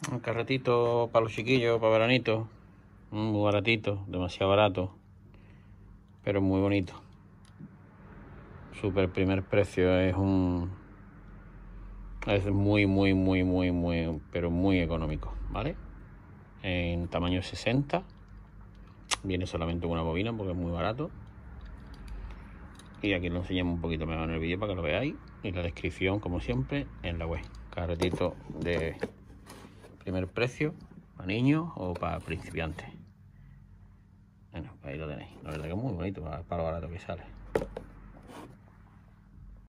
Un carretito para los chiquillos, para veranito. Muy baratito, demasiado barato, pero muy bonito. Super primer precio, es muy, pero muy económico, ¿vale? En tamaño 60. Viene solamente una bobina porque es muy barato. Y aquí lo enseñamos un poquito mejor en el vídeo para que lo veáis. Y la descripción, como siempre, en la web. Carretito de primer precio para niños o para principiantes. Bueno, ahí lo tenéis. La verdad que es muy bonito para lo barato que sale.